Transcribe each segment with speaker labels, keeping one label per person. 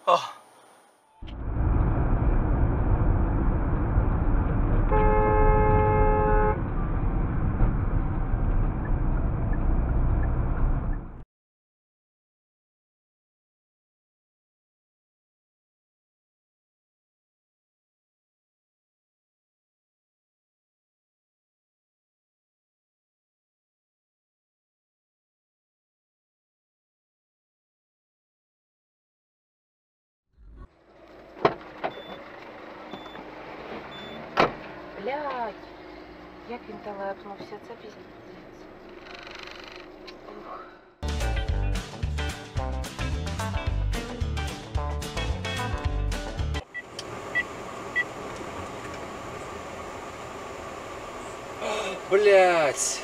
Speaker 1: О.
Speaker 2: Блядь, як він телепнувся, це піздець.
Speaker 1: Блять.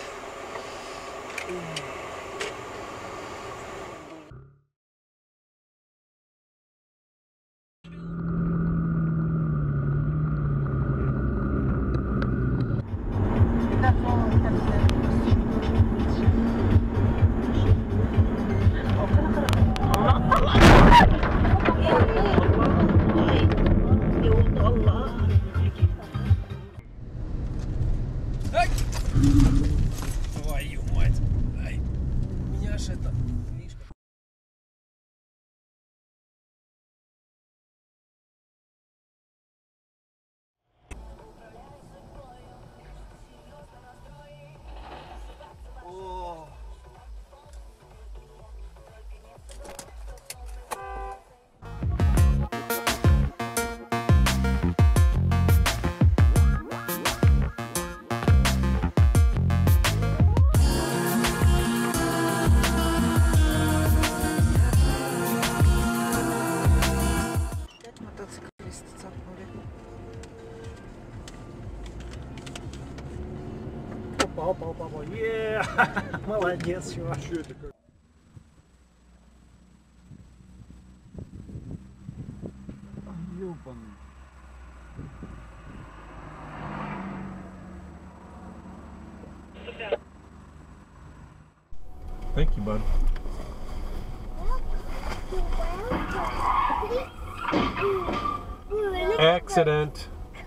Speaker 1: Твою мать. Ай. У меня аж это...
Speaker 2: Мотоциклисты цапнули.
Speaker 3: Опа. Молодец, чувак. Что это как? Ёбаный. Thank you, bud. Accident.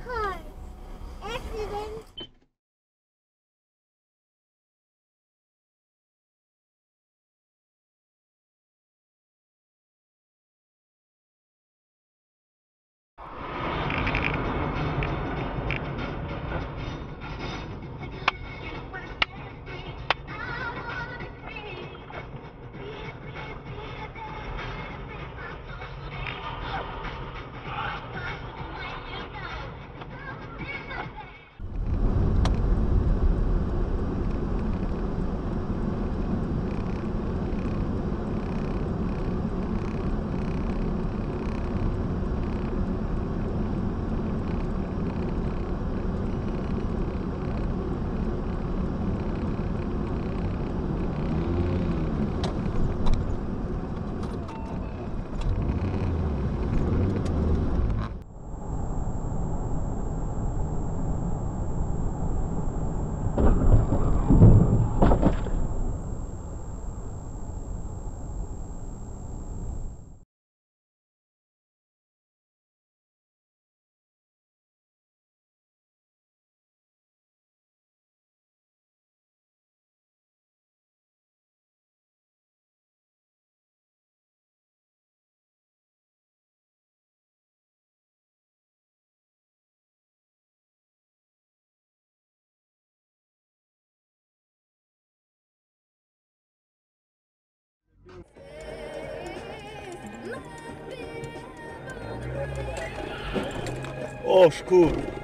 Speaker 3: Oh, шкур.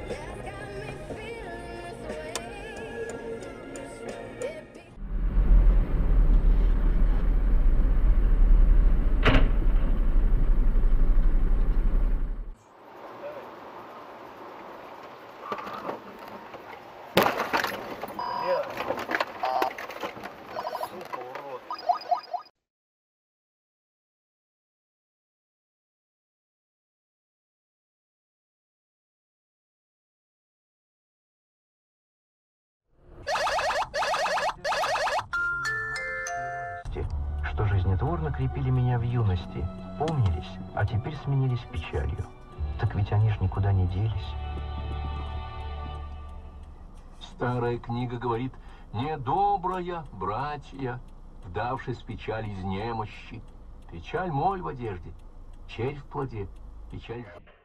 Speaker 4: что жизнетворно крепили меня в юности, помнились, а теперь сменились печалью. Так ведь они ж никуда не делись.
Speaker 5: Старая книга говорит: недобрая, братья, вдавшись в печаль из немощи. Печаль моль в одежде, червь в плоде, печаль...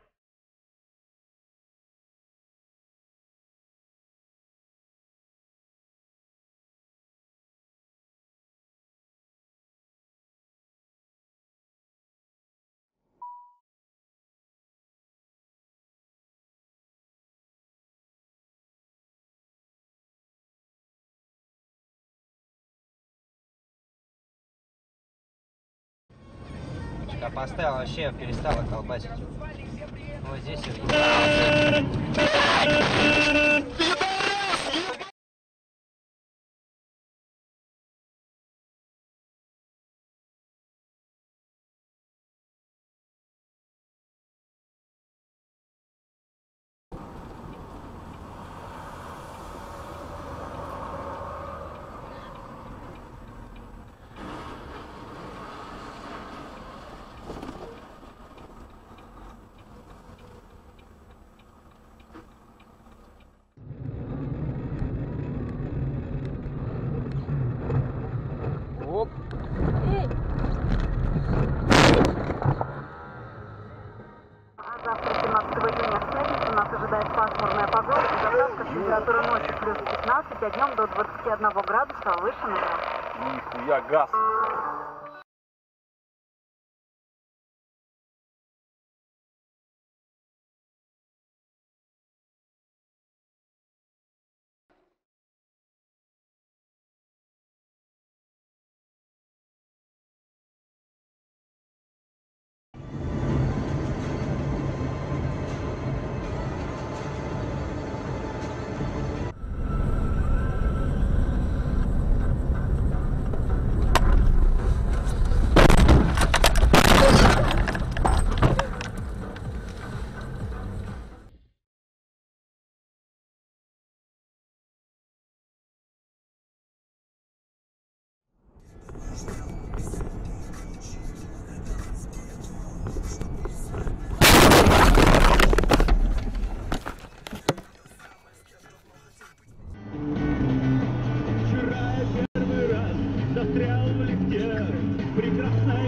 Speaker 6: Да поставил, вообще перестала колбасить. Вот здесь вот.
Speaker 3: Оп.
Speaker 2: Завтра, 17 июня, в пятницу, нас ожидает пасмурная погода и засадка, температура ночью плюс 15, а днем до 21 градуса, выше нуля.
Speaker 3: Нихуя, газ.
Speaker 7: Застрял в лифте, прекрасная